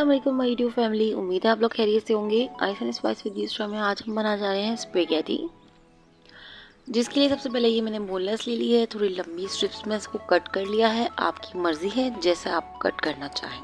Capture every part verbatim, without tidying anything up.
वालेकुम my YouTube family. उम्मीद है आप लोग खैरियत से होंगे। Ice and spice with Yusra में आज हम बना जा रहे हैं स्पेगेटी, जिसके लिए सबसे पहले ये मैंने बोनलेस ले ली है। थोड़ी लंबी स्ट्रिप्स में इसको कट कर लिया है। आपकी मर्जी है जैसे आप कट करना चाहें।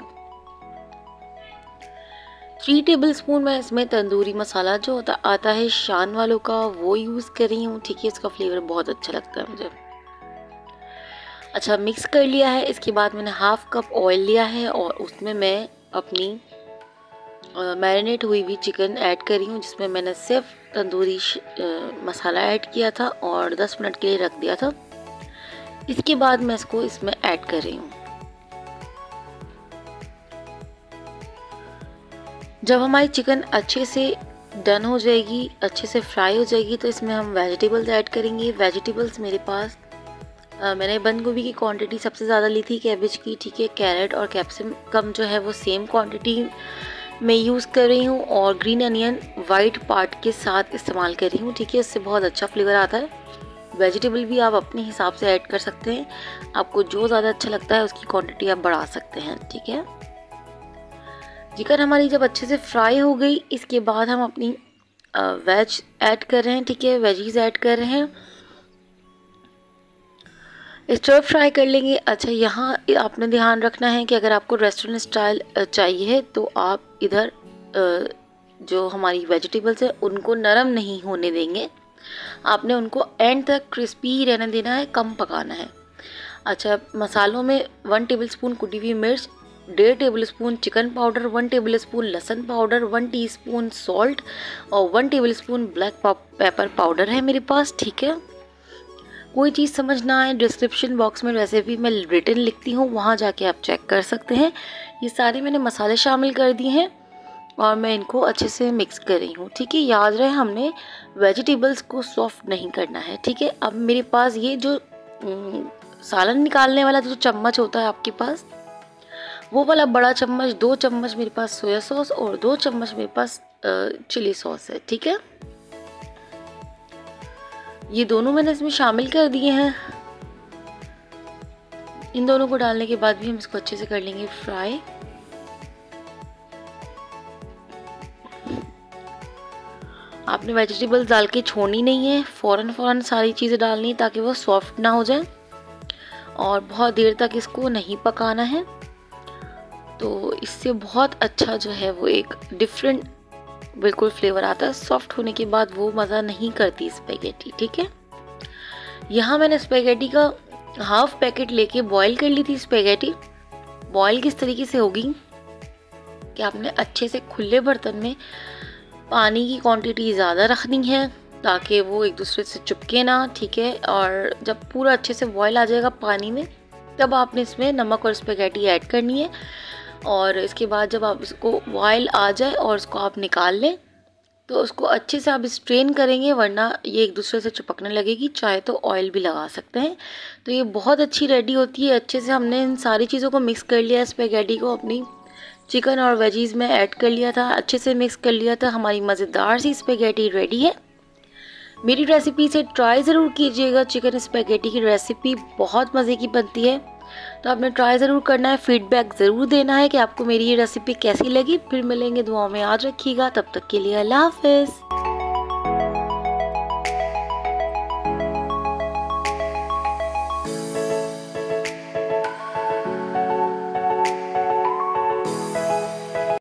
थ्री टेबल स्पून मैं इसमें तंदूरी मसाला जो होता आता है शान वालों का वो यूज़ कर रही हूँ। ठीक है, इसका फ्लेवर बहुत अच्छा लगता है मुझे। अच्छा, मिक्स कर लिया है। इसके बाद मैंने हाफ कप ऑयल लिया है और उसमें मैं अपनी मैरिनेट हुई हुई चिकन ऐड कर रही हूँ, जिसमें मैंने सिर्फ तंदूरी मसाला ऐड किया था और दस मिनट के लिए रख दिया था। इसके बाद मैं इसको इसमें ऐड कर रही हूँ। जब हमारी चिकन अच्छे से डन हो जाएगी, अच्छे से फ्राई हो जाएगी, तो इसमें हम वेजिटेबल्स ऐड करेंगे। वेजिटेबल्स मेरे पास आ, मैंने बंद गोभी की क्वांटिटी सबसे ज़्यादा ली थी, कैबेज की। ठीक है, कैरेट और कैप्सिकम जो है वो सेम क्वांटिटी में यूज़ कर रही हूँ और ग्रीन अनियन वाइट पार्ट के साथ इस्तेमाल कर रही हूँ। ठीक है, इससे बहुत अच्छा फ्लेवर आता है। वेजिटेबल भी आप अपने हिसाब से ऐड कर सकते हैं। आपको जो ज़्यादा अच्छा लगता है उसकी क्वांटिटी आप बढ़ा सकते हैं। ठीक है, चिकन हमारी जब अच्छे से फ्राई हो गई, इसके बाद हम अपनी वेज ऐड कर रहे हैं। ठीक है, वेजीज ऐड कर रहे हैं, स्टर फ्राई कर लेंगे। अच्छा, यहाँ आपने ध्यान रखना है कि अगर आपको रेस्टोरेंट स्टाइल चाहिए तो आप इधर जो हमारी वेजिटेबल्स है उनको नरम नहीं होने देंगे। आपने उनको एंड तक क्रिस्पी रहने देना है, कम पकाना है। अच्छा, मसालों में वन टेबलस्पून कुटी हुई मिर्च, डेढ़ tablespoon chicken powder, one tablespoon लहसुन पाउडर, वन टीस्पून सॉल्ट और one tablespoon black pepper powder है मेरे पास। ठीक है, कोई चीज़ समझ ना आए, डिस्क्रिप्शन बॉक्स में रेसिपी मैं रिटन लिखती हूँ, वहाँ जाके आप चेक कर सकते हैं। ये सारे मैंने मसाले शामिल कर दिए हैं और मैं इनको अच्छे से मिक्स कर रही हूँ। ठीक है, याद रहे हमने वेजिटेबल्स को सॉफ्ट नहीं करना है। ठीक है, अब मेरे पास ये जो सालन निकालने वाला जो चम्मच होता है आपके पास, वो वाला बड़ा चम्मच, दो चम्मच मेरे पास सोया सॉस और दो चम्मच मेरे पास चिली सॉस है। ठीक है, ये दोनों मैंने इसमें शामिल कर दिए हैं। इन दोनों को डालने के बाद भी हम इसको अच्छे से कर लेंगे फ्राई। आपने वेजिटेबल्स डाल के छोड़नी नहीं है, फ़ौरन फ़ौरन सारी चीज़ें डालनी है ताकि वो सॉफ्ट ना हो जाए और बहुत देर तक इसको नहीं पकाना है। तो इससे बहुत अच्छा जो है वो एक डिफरेंट बिल्कुल फ्लेवर आता है। सॉफ्ट होने के बाद वो मज़ा नहीं करती स्पेगेटी। ठीक है, यहाँ मैंने स्पेगेटी का हाफ पैकेट लेके बॉईल कर ली थी। स्पेगेटी बॉईल किस तरीके से होगी कि आपने अच्छे से खुले बर्तन में पानी की क्वांटिटी ज़्यादा रखनी है ताकि वो एक दूसरे से चिपके ना। ठीक है, और जब पूरा अच्छे से बॉईल आ जाएगा पानी में, तब आपने इसमें नमक और स्पेगेटी ऐड करनी है। और इसके बाद जब आप इसको बॉयल आ जाए और इसको आप निकाल लें, तो उसको अच्छे से आप स्ट्रेन करेंगे, वरना ये एक दूसरे से चिपकने लगेगी। चाहे तो ऑयल भी लगा सकते हैं। तो ये बहुत अच्छी रेडी होती है। अच्छे से हमने इन सारी चीज़ों को मिक्स कर लिया। स्पेगेटी को अपनी चिकन और वेजीज में ऐड कर लिया था, अच्छे से मिक्स कर लिया था। हमारी मज़ेदार सी स्पेगेटी रेडी है। मेरी रेसिपी से ट्राई ज़रूर कीजिएगा। चिकन स्पेगेटी की रेसिपी बहुत मज़े की बनती है, तो आपने ट्राई ज़रूर करना है। फीडबैक ज़रूर देना है कि आपको मेरी ये रेसिपी कैसी लगी। फिर मिलेंगे दुआओं में, याद रखिएगा। तब तक के लिए अल्लाह हाफ़िज़।